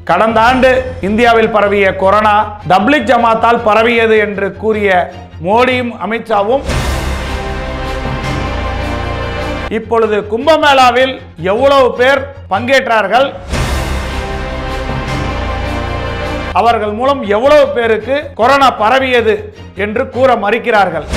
கடந்த ஆண்டு இந்தியாவில் பரவிய கொரோனா தப்லிக் ஜமாத்தால் பரவியது என்று கூறிய மோடியும் அமித்ஷாவும் இப்பொழுது கும்பமேளாவில் எவ்வளவு பேர் பங்கேற்றார்கள், அவர்கள் மூலம் எவ்வளவு பேருக்கு கொரோனா பரவியது என்று கூற மறுக்கிறார்கள்.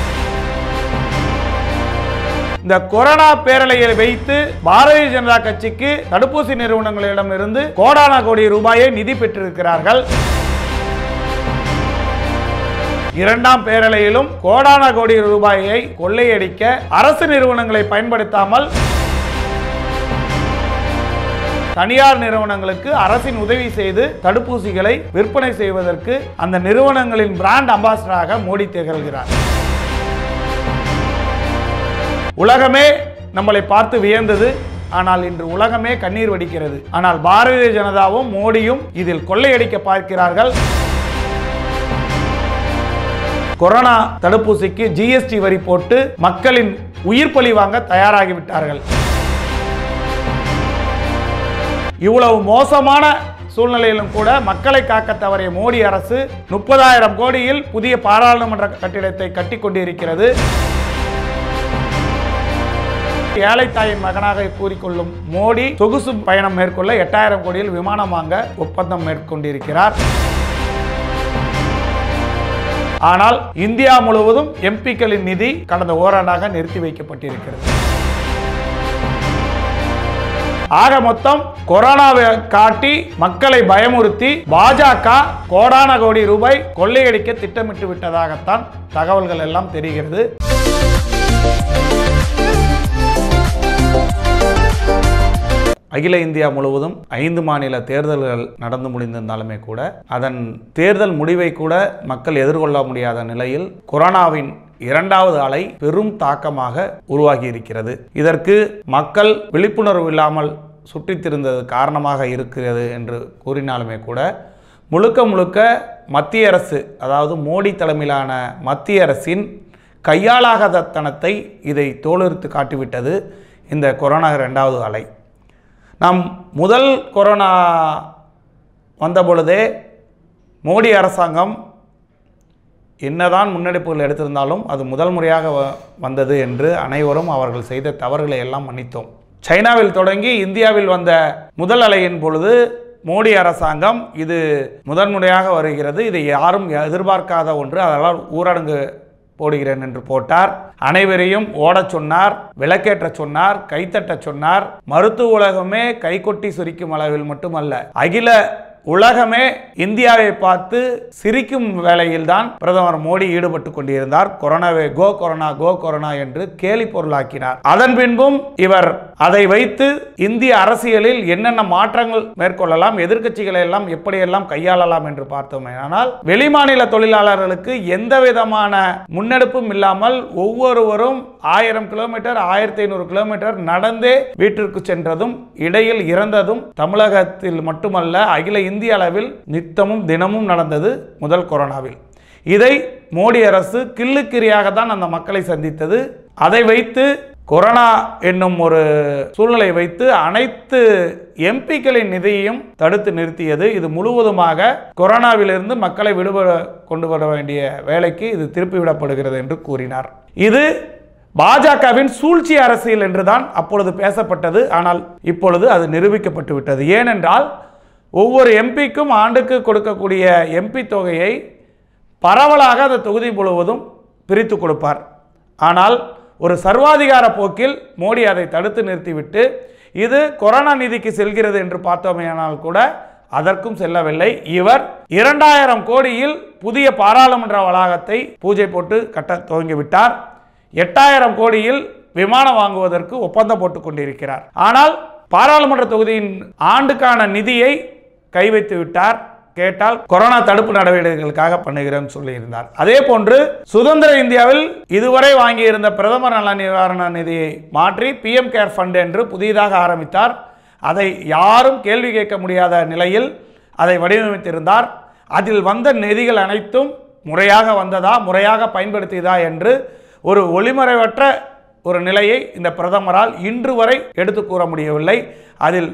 இந்த கொரோனா பேரலையை வைத்து பாரதிய ஜனதா கட்சிக்கு தடுப்பூசி நிறுவனங்களிடமிருந்து கோடான கோடி ரூபாயை நிதி பெற்றிருக்கிறார்கள். இரண்டாம் பேரலையிலும் கோடான கோடி ரூபாயை கொள்ளையடிக்க அரசு நிறுவனங்களை பயன்படுத்தாமல் தனியார் நிறுவனங்களுக்கு அரசின் உதவி செய்து தடுப்பூசிகளை விற்பனை செய்வதற்கு அந்த நிறுவனங்களின் பிராண்ட் அம்பாசிடராக மோடி திகழ்கிறார். உலகமே நம்மளை பார்த்து வியந்தது. ஆனால் இன்று உலகமே கண்ணீர் வடிக்கிறது. ஆனால் பாரதிய ஜனதாவும் மோடியும் இதில் கொள்ளையடிக்க பார்க்கிறார்கள். கொரோனா தடுப்பூசிக்கு ஜிஎஸ்டி வரி போட்டு மக்களின் உயிர் பலி வாங்க தயாராகிவிட்டார்கள். இவ்வளவு மோசமான சூழ்நிலையிலும் கூட மக்களை காக்க தவறிய மோடி அரசு 30,000 கோடியில் புதிய பாராளுமன்ற கட்டிடத்தை கட்டி கொண்டிருக்கிறது. ஏழை தாயின் மகனாக கூறிக்கொள்ளும் மோடி சொகுசு பயணம் மேற்கொள்ள 8,000 கோடியில் விமானம் வாங்க ஒப்பந்தம் மேற்கொண்டிருக்கிறார். ஆனால் இந்தியா முழுவதும் எம்பிக்களின் நிதி கடந்த ஓராண்டாக நிறுத்தி வைக்கப்பட்டிருக்கிறது. ஆக மொத்தம் கொரோனாவை காட்டி மக்களை பயமுறுத்தி பாஜக கோடான கோடி ரூபாய் கொள்ளையடிக்க திட்டமிட்டு விட்டதாகத்தான் தகவல்கள் எல்லாம் தெரிகிறது. அகில இந்தியா முழுவதும் 5 மாநில தேர்தல்கள் நடந்து முடிந்திருந்தாலுமே கூட அதன் தேர்தல் முடிவை கூட மக்கள் எதிர்கொள்ள முடியாத நிலையில் கொரோனாவின் 2வது அலை பெரும் தாக்கமாக உருவாகி இருக்கிறது. இதற்கு மக்கள் விழிப்புணர்வு இல்லாமல் சுற்றித்திருந்தது காரணமாக இருக்கிறது என்று கூறினாலுமே கூட முழுக்க மத்திய அரசு, அதாவது மோடி தலைமையிலான மத்திய அரசின் கையாளாகத்தனத்தை இதை தோலுரித்து காட்டிவிட்டது இந்த கொரோனா 2வது அலை. நாம் முதல் கொரோனா வந்த பொழுதே மோடி அரசாங்கம் என்னதான் முன்னெடுப்புகள் எடுத்திருந்தாலும் அது முதல் முறையாக வந்தது என்று அனைவரும் அவர்கள் செய்த தவறுகளை எல்லாம் மன்னித்தோம். சைனாவில் தொடங்கி இந்தியாவில் வந்த முதல் அலையின் பொழுது மோடி அரசாங்கம் இது முதன்முறையாக வருகிறது, இதை யாரும் எதிர்பார்க்காத ஒன்று, அதனால் ஊரடங்கு போடுகிறேன் என்று போட்டார். அனைவரையும் ஓடச் சொன்னார், விளக்கேற்ற சொன்னார், கைத்தட்ட சொன்னார். மருத்துவ உலகமே கைகொட்டி சிரிக்கும் அளவில் மட்டுமல்ல, அகில உலகமே இந்தியாவை பார்த்து சிரிக்கும் வேளையில் தான் பிரதமர் மோடி ஈடுபட்டு கொண்டிருந்தார். கொரோனாவை கோ கொரோனா கோ கொரோனா என்று கேலி பொருளாக்கினார். அதன் பின்பும் இவர் அதை வைத்து இந்திய அரசியலில் என்னென்ன மாற்றங்கள் மேற்கொள்ளலாம், எதிர்க்கட்சிகளை எல்லாம் எப்படியெல்லாம் கையாளலாம் என்று பார்த்தோமே. ஆனால் வெளிமாநில தொழிலாளர்களுக்கு எந்த விதமான முன்னெடுப்பும் இல்லாமல் ஒவ்வொருவரும் 1000 கிலோமீட்டர் 1500 கிலோமீட்டர் நடந்தே வீட்டிற்கு சென்றதும் இடையில் இறந்ததும் தமிழகத்தில் மட்டுமல்ல அகில இந்திய அளவில் நித்தமும் தினமும் நடந்தது முதல் கொரோனாவில். இதை மோடி அரசு கிள்ளுக்கிரியாக தான் அந்த மக்களை சந்தித்தது. அதை வைத்து கொரோனா என்னும் ஒரு சூழ்நிலை வைத்து அனைத்து எம்பிக்களின் நிதியையும் தடுத்து நிறுத்தியது. இது முழுவதுமாக கொரோனாவிலிருந்து மக்களை கொண்டு வர வேண்டிய வேலைக்கு இது திருப்பிவிடப்படுகிறது என்று கூறினார். இது பாஜகவின் சூழ்ச்சி அரசியல் என்றுதான் அப்பொழுது பேசப்பட்டது. ஆனால் இப்பொழுது அது நிரூபிக்கப்பட்டு விட்டது. ஏனென்றால் ஒவ்வொரு எம்பிக்கும் ஆண்டுக்கு கொடுக்கக்கூடிய எம்பி தொகையை பரவலாக அந்த தொகுதி முழுவதும் பிரித்து கொடுப்பார். ஆனால் ஒரு சர்வாதிகார போக்கில் மோடி அதை தடுத்து நிறுத்திவிட்டு இது கொரோனா நிதிக்கு செல்கிறது என்று பார்த்தோமேயானால் கூட அதற்கும் செல்லவில்லை. இவர் 2000 கோடியில் புதிய பாராளுமன்ற வளாகத்தை பூஜை போட்டு கட்ட துவங்கிவிட்டார். 8000 கோடியில் விமானம் வாங்குவதற்கு ஒப்பந்தம் போட்டுக் கொண்டிருக்கிறார். ஆனால் பாராளுமன்ற தொகுதியின் ஆண்டுக்கான நிதியை கை வைத்து விட்டார். கேட்டால் கொரோனா தடுப்பு நடவடிக்கைகளுக்காக பண்ணுகிறேன் சொல்லியிருந்தார். அதே போன்று சுதந்திர இந்தியாவில் இதுவரை வாங்கியிருந்த பிரதமர் நல நிவாரண நிதியை மாற்றி PM கேர் ஃபண்ட் என்று புதிதாக ஆரம்பித்தார். அதை யாரும் கேள்வி கேட்க முடியாத நிலையில் அதை வடிவமைத்திருந்தார். அதில் வந்த நிதிகள் அனைத்தும் முறையாக வந்ததா, முறையாக பயன்படுத்தியதா என்று ஒரு ஒளிமறைவற்ற ஒரு நிலையை இந்த பிரதமரால் இன்று வரை எடுத்து கூற முடியவில்லை. அதில்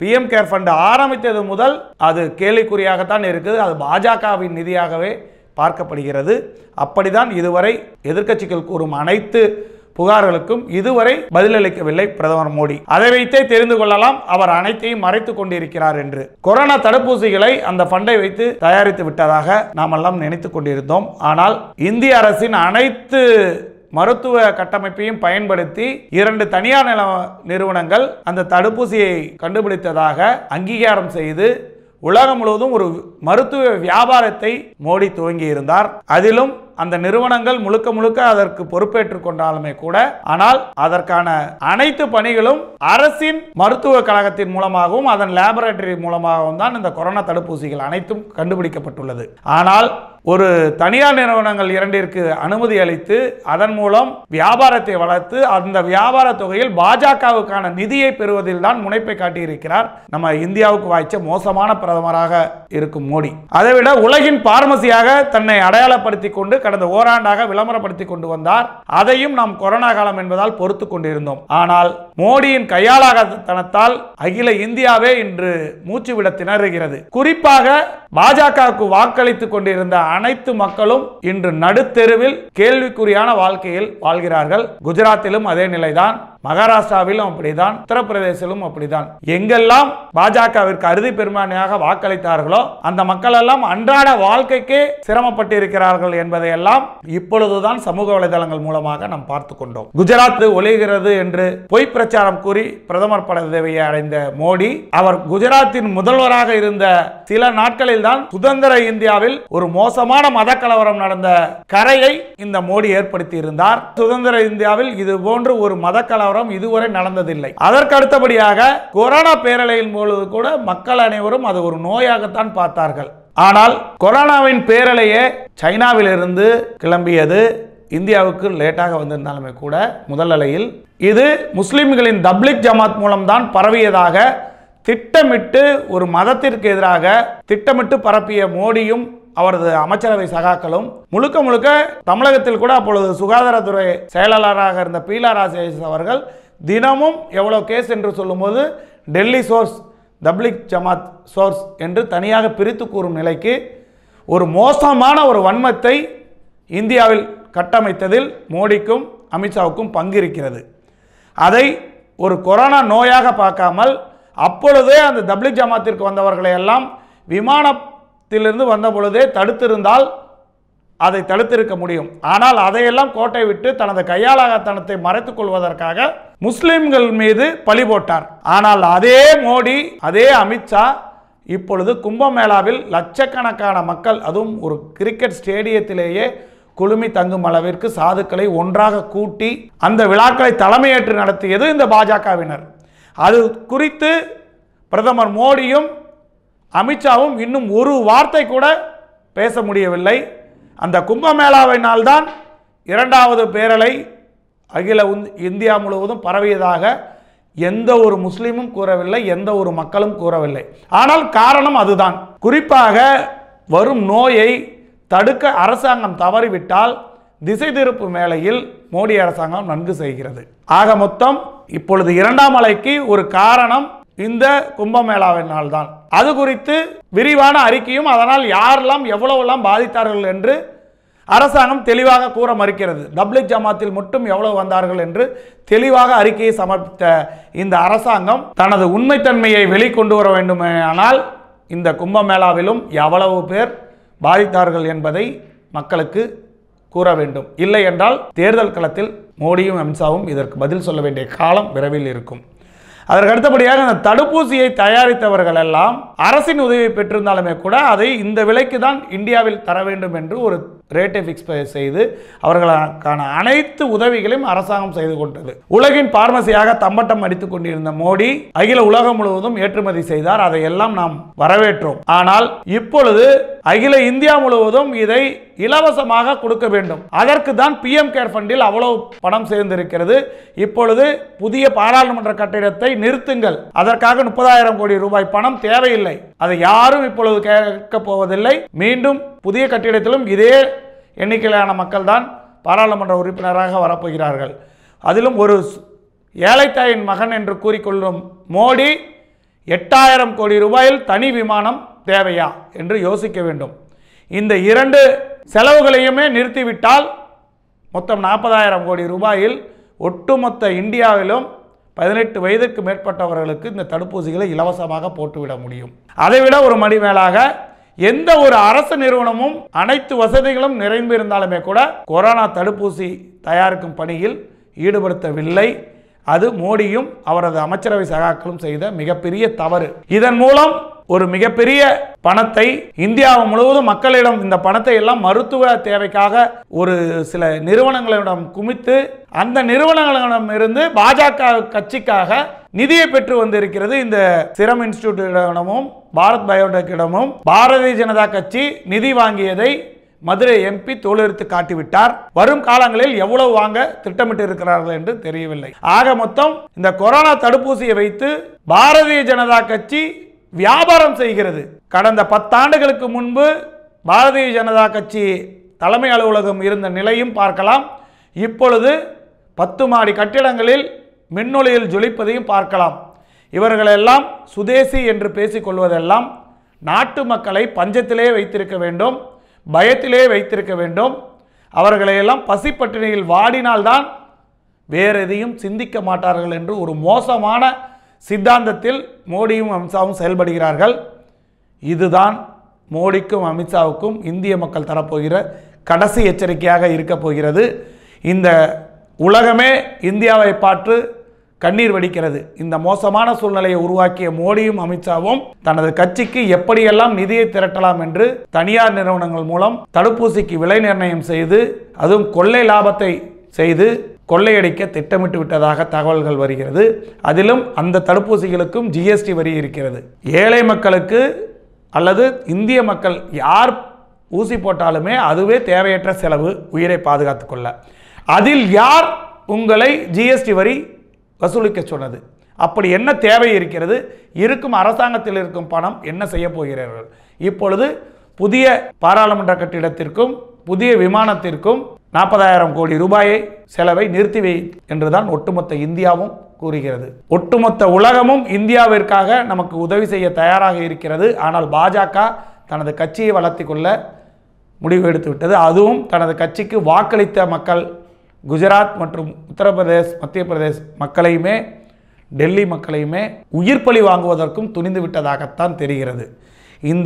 பிஎம் கேர் ஃபண்ட் ஆரம்பித்தது முதல் அது கேள்விக்குறியாகத்தான் இருக்குது. அது பாஜகவின் நிதியாகவே பார்க்கப்படுகிறது. அப்படிதான் இதுவரை எதிர்க்கட்சிகள் கூறும் அனைத்து புகார்களுக்கும் இதுவரை பதிலளிக்கவில்லை பிரதமர் மோடி. அதை வைத்தே தெரிந்து கொள்ளலாம் அவர் அனைத்தையும் மறைத்துக் கொண்டிருக்கிறார் என்று. கொரோனா தடுப்பூசிகளை அந்த ஃபண்டை வைத்து தயாரித்து விட்டதாக நாம் எல்லாம் நினைத்துக் கொண்டிருந்தோம். ஆனால் இந்திய அரசின் அனைத்து மருத்துவ கட்டமைப்பையும் பயன்படுத்தி 2 தனியார் நிறுவனங்கள் அந்த தடுப்பூசியை கண்டுபிடித்ததாக அங்கீகாரம் செய்து உலகம் முழுவதும் ஒரு மருத்துவ வியாபாரத்தை மோடி துவங்கி இருந்தார். அதிலும் அந்த நிறுவனங்கள் முழுக்க முழுக்க அதற்கு பொறுப்பேற்றுக் கொண்டாலுமே கூட, ஆனால் அதற்கான அனைத்து பணிகளும் அரசின் மருத்துவ கழகத்தின் மூலமாகவும் அதன் லேபரேட்டரி மூலமாகவும் தான் இந்த கொரோனா தடுப்பூசிகள் அனைத்தும் கண்டுபிடிக்கப்பட்டுள்ளது. ஆனால் ஒரு தனியார் நிறுவனங்கள் 2ற்கு அனுமதி அளித்து அதன் மூலம் வியாபாரத்தை வளர்த்து அந்த வியாபார தொகையில் பாஜகவுக்கான நிதியை பெறுவதில் தான் முனைப்பை காட்டியிருக்கிறார் நம்ம இந்தியாவுக்கு வாய்ச்ச மோசமான பிரதமராக இருக்கும் மோடி. அதைவிட உலகின் பார்மசியாக தன்னை அடையாளப்படுத்திக் கொண்டு கடந்த ஓராண்டாக விளம்பரப்படுத்திக் கொண்டு வந்தார். அதையும் நாம் கொரோனா காலம் என்பதால் பொறுத்து கொண்டிருந்தோம். ஆனால் மோடியின் கையாளாகத்தனத்தால் அகில இந்தியாவே இன்று மூச்சுவிட திணறுகிறது. குறிப்பாக பாஜகவுக்கு வாக்களித்துக் கொண்டிருந்த அனைத்து மக்களும் இன்று நடுத்தெருவில் கேள்விக்குறியான வாழ்க்கையில் வாழ்கிறார்கள். குஜராத்திலும் அதே நிலைதான், மகாராஷ்டிராவிலும் அப்படிதான், உத்தரப்பிரதேசிலும் அப்படிதான். எங்கெல்லாம் பாஜகவிற்கு அறுதி பெரும்பான்மையாக வாக்களித்தார்களோ அந்த மக்கள் எல்லாம் அன்றாட வாழ்க்கைக்கே சிரமப்பட்டு இருக்கிறார்கள் என்பதையெல்லாம் இப்பொழுதுதான் சமூக வலைதளங்கள் மூலமாக நாம் பார்த்து கொண்டோம். குஜராத் ஒளிகிறது என்று பொய் பிரச்சாரம் கூறி பிரதமர் பதவியை அடைந்த மோடி, அவர் குஜராத்தின் முதல்வராக இருந்த சில நாட்களில் தான் சுதந்திர இந்தியாவில் ஒரு மோசமான மத கலவரம் நடந்த கரையை இந்த மோடி ஏற்படுத்தி இருந்தார். சுதந்திர இந்தியாவில் இது போன்று ஒரு மத கலவரம் இதுவரை நடந்ததில்லை. அதற்கு அடுத்தபடியாக கொரோனா பேரலையின் பொழுது கூட மக்கள் அனைவரும் அது ஒரு நோயாகத்தான் பார்த்தார்கள். ஆனால் கொரோனாவின் பேரலையே சைனாவிலிருந்து கிளம்பியது. இந்தியாவுக்கு லேட்டாக வந்திருந்தாலுமே கூட முதல் அலையில் இது முஸ்லிம்களின் தப்லிக் ஜமாத் மூலம்தான் பரவியதாக திட்டமிட்டு ஒரு மதத்திற்கு எதிராக திட்டமிட்டு பரப்பிய மோடியும் அவரது அமைச்சரவை சகாக்களும் முழுக்க முழுக்க தமிழகத்தில் கூட அப்பொழுது சுகாதாரத்துறை செயலாளராக இருந்த பீலா ராஜேஷ் அவர்கள் தினமும் எவ்வளவு கேஸ் என்று சொல்லும்போது டெல்லி சோர்ஸ், தப்லிக் ஜமாத் சோர்ஸ் என்று தனியாக பிரித்து கூறும் நிலைக்கு ஒரு மோசமான ஒரு வன்மத்தை இந்தியாவில் கட்டமைத்ததில் மோடிக்கும் அமித்ஷாவுக்கும் பங்கு இருக்கிறது. அதை ஒரு கொரோனா நோயாக பார்க்காமல் அப்பொழுதே அந்த தப்லிக் ஜமாத்திற்கு வந்தவர்களை எல்லாம் விமானத்திலிருந்து வந்த பொழுதே தடுத்திருந்தால் அதை தடுத்திருக்க முடியும். ஆனால் அதையெல்லாம் கோட்டை விட்டு தனது கையாளாகத்தனத்தை மறைத்துக் கொள்வதற்காக முஸ்லிம்கள் மீது பழி போட்டார். ஆனால் அதே மோடி, அதே அமித்ஷா இப்பொழுது கும்பமேளாவில் லட்சக்கணக்கான மக்கள், அதுவும் ஒரு கிரிக்கெட் ஸ்டேடியத்திலேயே குழுமி தங்கும் அளவிற்கு சாதுக்களை ஒன்றாக கூட்டி அந்த விழாக்களை தலைமையேற்று நடத்தியது இந்த பாஜகவினர். அது குறித்து பிரதமர் மோடியும் அமித்ஷாவும் இன்னும் ஒரு வார்த்தை கூட பேச முடியவில்லை. அந்த கும்பமேளாவினால்தான் 2வது பேரலை அகில இந்தியா முழுவதும் பரவியதாக எந்த ஒரு முஸ்லீமும் கூறவில்லை, எந்த ஒரு மக்களும் கூறவில்லை. ஆனால் காரணம் அதுதான். குறிப்பாக வரும் நோயை தடுக்க அரசாங்கம் தவறிவிட்டால் திசை திருப்பு வேளையில் மோடி அரசாங்கம் நன்கு செய்கிறது. ஆக மொத்தம் இப்பொழுது 2ஆம் அலைக்கு ஒரு காரணம் இந்த கும்பமேளாவினால் தான். அது குறித்து விரிவான அறிக்கையும் அதனால் யாரெல்லாம் எவ்வளவெல்லாம் பாதித்தார்கள் என்று அரசாங்கம் தெளிவாக கூற மறுக்கிறது. தப்லிக் ஜமாத்தில் மட்டும் எவ்வளவு வந்தார்கள் என்று தெளிவாக அறிக்கையை சமர்ப்பித்த இந்த அரசாங்கம் தனது உண்மைத்தன்மையை வெளிக்கொண்டு வர வேண்டுமானால் இந்த கும்பமேளாவிலும் எவ்வளவு பேர் பாதித்தார்கள் என்பதை மக்களுக்கு கூற வேண்டும். இல்லை என்றால் தேர்தல் களத்தில் மோடியும் அமித்ஷாவும் இதற்கு பதில் சொல்ல வேண்டிய காலம் விரைவில் இருக்கும். அதற்கு அடுத்தபடியாக அந்த தடுப்பூசியை தயாரித்தவர்கள் எல்லாம் அரசின் உதவியை பெற்றிருந்தாலுமே கூட அதை இந்த விலைக்கு தான் இந்தியாவில் தர வேண்டும் என்று ஒரு ரேட்டை ஃபிக்ஸ் செய்து அவர்களுக்கான அனைத்து உதவிகளையும் அரசாங்கம் செய்து கொண்டது. உலகின் பார்மசியாக தம்பட்டம் அடித்துக் கொண்டிருந்த மோடி அகில உலகம் முழுவதும் ஏற்றுமதி செய்தார். அதையெல்லாம் நாம் வரவேற்றோம். ஆனால் இப்பொழுது அகில இந்தியா முழுவதும் இதை இலவசமாக கொடுக்க வேண்டும். அதற்கு தான் பிஎம் கேர் ஃபண்டில் அவ்வளவு பணம் சேர்ந்திருக்கிறது. இப்பொழுது புதிய பாராளுமன்ற கட்டிடத்தை நிறுத்துங்கள், அதற்காக 30,000 கோடி ரூபாய் பணம் தேவையில்லை, அதை யாரும் இப்பொழுது கேட்கப் போவதில்லை. மீண்டும் புதிய கட்டிடத்திலும் இதே எண்ணிக்கையிலான மக்கள் தான் பாராளுமன்ற உறுப்பினராக வரப்போகிறார்கள். அதிலும் ஒரு ஏழைத்தாயின் மகன் என்று கூறிக்கொள்ளும் மோடி 8000 கோடி ரூபாயில் தனி விமானம் தேவையா என்று யோசிக்க வேண்டும். இந்த 2 செலவுகளையுமே நிறுத்திவிட்டால் மொத்தம் 40,000 கோடி ரூபாயில் ஒட்டுமொத்த இந்தியாவிலும் 18 வயதுக்கு மேற்பட்டவர்களுக்கு இந்த தடுப்பூசிகளை இலவசமாக போட்டுவிட முடியும். அதைவிட ஒரு மணி மேலாக எந்த ஒரு அரசு நிறுவனமும் அனைத்து வசதிகளும் நிறைந்திருந்தாலுமே கூட கொரோனா தடுப்பூசி தயாரிக்கும் பணியில் ஈடுபடுத்தவில்லை. அது மோடியும் அவரது அமைச்சரவை சகாக்களும் செய்த மிகப்பெரிய தவறு. இதன் மூலம் ஒரு மிகப்பெரிய பணத்தை இந்தியா முழுவதும் மக்களிடம் இந்த பணத்தை எல்லாம் மருத்துவ தேவைக்காக ஒரு சில நிறுவனங்களிடம் குமித்து அந்த நிறுவனங்களிடம் இருந்து பாஜக கட்சிக்காக நிதியை பெற்று வந்திருக்கிறது. இந்த சிரம் இன்ஸ்டிடியூட்டிடமும் பாரத் பயோடெக்கிடமும் பாரதிய ஜனதா கட்சி நிதி வாங்கியதை மதுரை எம்பி தோலெடுத்து காட்டிவிட்டார். வரும் காலங்களில் எவ்வளவு வாங்க திட்டமிட்டு இருக்கிறார்கள் என்று தெரியவில்லை. ஆக மொத்தம் இந்த கொரோனா தடுப்பூசியை வைத்து பாரதிய ஜனதா கட்சி வியாபாரம் செய்கிறது. கடந்த 10 ஆண்டுகளுக்கு முன்பு பாரதிய ஜனதா கட்சி தலைமை அலுவலகம் இருந்த நிலையும் பார்க்கலாம். இப்பொழுது 10 மாடி கட்டிடங்களில் மின்னொளியில் ஜொலிப்பதையும் பார்க்கலாம். இவர்களெல்லாம் சுதேசி என்று பேசிக்கொள்வதெல்லாம் நாட்டு மக்களை பஞ்சத்திலே வைத்திருக்க வேண்டும், பயத்திலே வைத்திருக்க வேண்டும். அவர்களையெல்லாம் பசிப்பட்டினியில் வாடினால்தான் வேறு எதையும் சிந்திக்க மாட்டார்கள் என்று ஒரு மோசமான சித்தாந்தத்தில் மோடியும் அமித்ஷாவும் செயல்படுகிறார்கள். இதுதான் மோடிக்கும் அமித்ஷாவுக்கும் இந்திய மக்கள் தரப்போகிற கடைசி எச்சரிக்கையாக இருக்க போகிறது. இந்த உலகமே இந்தியாவை பார்த்து கண்ணீர் வடிக்கிறது. இந்த மோசமான சூழ்நிலையை உருவாக்கிய மோடியும் அமித்ஷாவும் தனது கட்சிக்கு எப்படியெல்லாம் நிதியை திரட்டலாம் என்று தனியார் நிறுவனங்கள் மூலம் தடுப்பூசிக்கு விலை நிர்ணயம் செய்து அதுவும் கொள்ளை லாபத்தை செய்து கொள்ளையடிக்க திட்டமிட்டு விட்டதாக தகவல்கள் வருகிறது. அதிலும் அந்த தடுப்பூசிகளுக்கும் ஜிஎஸ்டி வரி இருக்கிறது. ஏழை மக்களுக்கு அல்லது இந்திய மக்கள் யார் ஊசி போட்டாலுமே அதுவே தேவையற்ற செலவு, உயிரை பாதுகாத்துக் கொள்ள. அதில் யார் உங்களை ஜிஎஸ்டி வரி வசூலிக்க சொன்னது? அப்படி என்ன தேவை இருக்கிறது? இருக்கும் அரசாங்கத்தில் இருக்கும் பணம் என்ன செய்ய போகிறார்கள்? இப்பொழுது புதிய பாராளுமன்ற கட்டிடத்திற்கும் புதிய விமானத்திற்கும் 40,000 கோடி ரூபாயை செலவை நிறுத்தி என்றுதான் ஒட்டுமொத்த இந்தியாவும் கூறுகிறது. ஒட்டுமொத்த உலகமும் இந்தியாவிற்காக நமக்கு உதவி செய்ய தயாராக இருக்கிறது. ஆனால் பாஜக தனது கட்சியை வளர்த்தி கொள்ள முடிவு எடுத்து விட்டது. அதுவும் தனது கட்சிக்கு வாக்களித்த மக்கள் குஜராத் மற்றும் உத்தரப்பிரதேஷ், மத்திய பிரதேஷ் மக்களையுமே டெல்லி மக்களையுமே உயிர் பலி வாங்குவதற்கும் துணிந்து விட்டதாகத்தான் தெரிகிறது. இந்த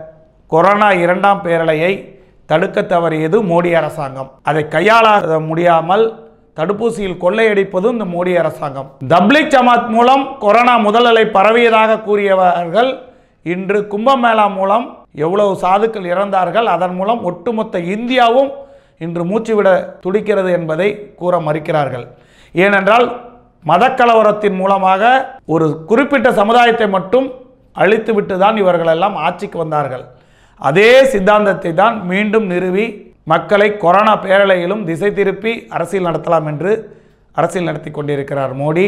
கொரோனா 2ஆம் பேரலையை தடுக்க தவறியது மோடி அரசாங்கம். அதை கையாள முடியாமல் தடுப்பூசியில் கொள்ளையடிப்பதும் இந்த மோடி அரசாங்கம். தப்லீக் ஜமாத் மூலம் கொரோனா முதல் அலை பரவியதாக கூறியவர்கள் இன்று கும்பமேளா மூலம் எவ்வளவு சாதுக்கள் இறந்தார்கள், அதன் மூலம் ஒட்டுமொத்த இந்தியாவும் இன்று மூச்சுவிட துடிக்கிறது என்பதை கூற மறுக்கிறார்கள். ஏனென்றால் மதக்கலவரத்தின் மூலமாக ஒரு குறிப்பிட்ட சமுதாயத்தை மட்டும் அழித்துவிட்டு தான் இவர்களெல்லாம் ஆட்சிக்கு வந்தார்கள். அதே சித்தாந்தத்தை தான் மீண்டும் நிறுவி மக்களை கொரோனா பேரலையிலும் திசை திருப்பி அரசியல் நடத்தலாம் என்று அரசியல் நடத்தி கொண்டிருக்கிறார் மோடி.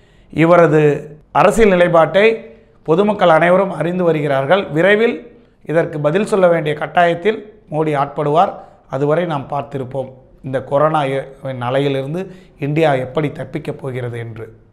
இவரது அரசியல் நிலைப்பாட்டை பொதுமக்கள் அனைவரும் அறிந்து வருகிறார்கள். விரைவில் இதற்கு பதில் சொல்ல வேண்டிய கட்டாயத்தில் மோடி ஆட்படுவார். அதுவரை நாம் பார்த்திருப்போம் இந்த கொரோனா அலையிலிருந்து இந்தியா எப்படி தப்பிக்கப் போகிறது என்று.